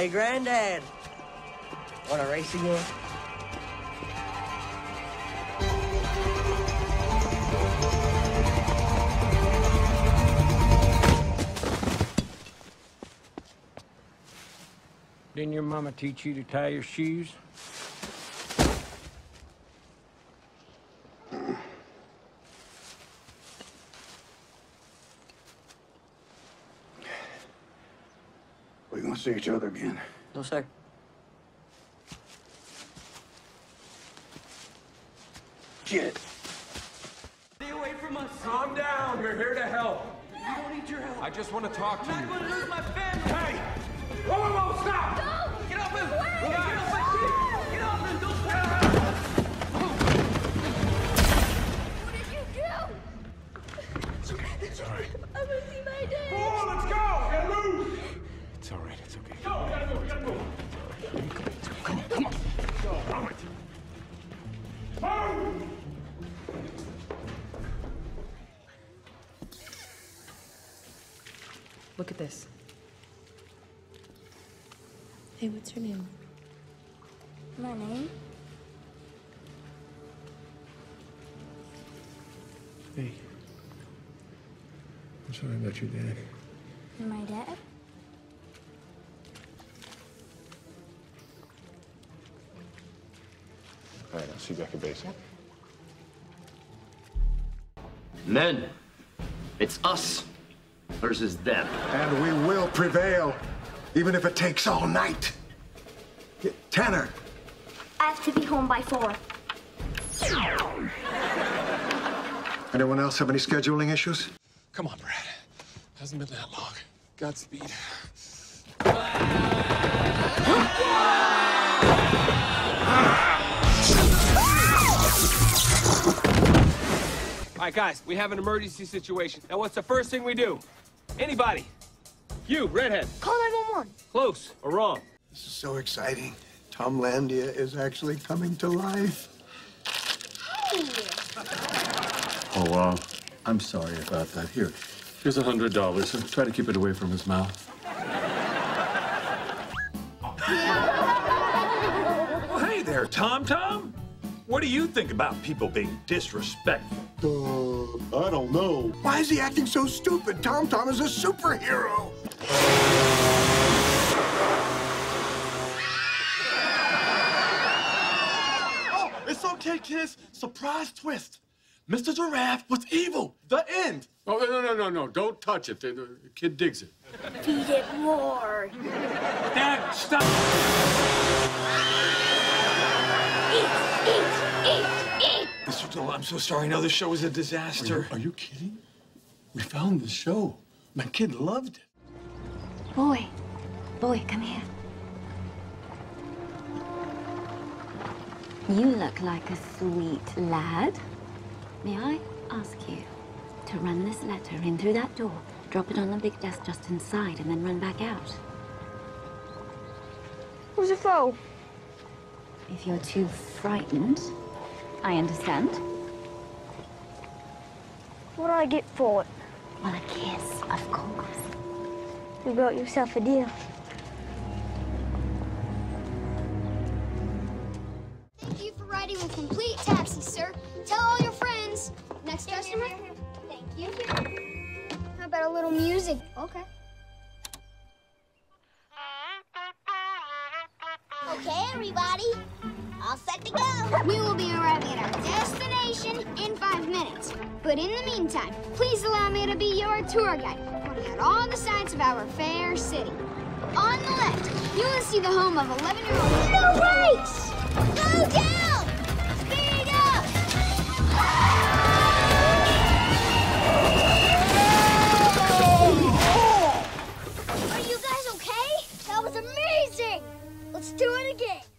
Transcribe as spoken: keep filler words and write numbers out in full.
Hey, Granddad. Want to race again? Didn't your mama teach you to tie your shoes? We're gonna see each other again. No, sir. Shit. Stay away from us. Calm down. We're here to help. I don't need your help. I just want to talk to I'm you. not gonna lose my family. Hey! Whoa, whoa, whoa, stop! Go! Get off him! Relax. Get off my kid! Get off him! Don't pull him! What did you do? It's okay. It's all right. I'm gonna see my dad. Oh, let's go! Get loose! It's all right. It's okay. Go! We gotta move. We gotta move. Come on, come on. Go. All right. Move! Look at this. Hey, what's your name? My name? Hey. I'm sorry about your dad. My dad? All right, I'll see you back at base. Yep. Men, it's us versus them. And we will prevail, even if it takes all night. Tanner. I have to be home by four. Anyone else have any scheduling issues? Come on, Brad. Hasn't been that long. Godspeed. All right, guys, we have an emergency situation. Now, what's the first thing we do? Anybody? You, redhead. Call nine one one. Close or wrong? This is so exciting. Tom Landia is actually coming to life. Oh, uh, I'm sorry about that. Here, here's a hundred dollars. Try to keep it away from his mouth. Well, hey there, Tom Tom. What do you think about people being disrespectful? Uh, I don't know. Why is he acting so stupid? Tom Tom is a superhero. Oh, it's okay, kids. Surprise twist. Mister Giraffe was evil. The end. Oh, no, no, no, no. Don't touch it. The, the kid digs it. Feed it more. Dad, stop! Eat, eat, eat, eat. Mister Dole, I'm so sorry. I know this show was a disaster. Are you, are you kidding? We found the show. My kid loved it. Boy, boy, come here. You look like a sweet lad. May I ask you to run this letter in through that door, drop it on the big desk just inside, and then run back out? Who's it for? If you're too frightened, I understand. What do I get for it? Well, a kiss, of course. You got yourself a deal. Thank you for riding with Complete Taxi, sir. Tell all your friends. Next customer? Thank you. How about a little music? Okay. Okay, everybody. All set to go. We will be arriving at our destination in five minutes. But in the meantime, please allow me to be your tour guide, pointing out all the sights of our fair city. On the left, you will see the home of eleven-year-old... No brakes! Slow down! Speed up! Are you guys okay? That was amazing! Let's do it again.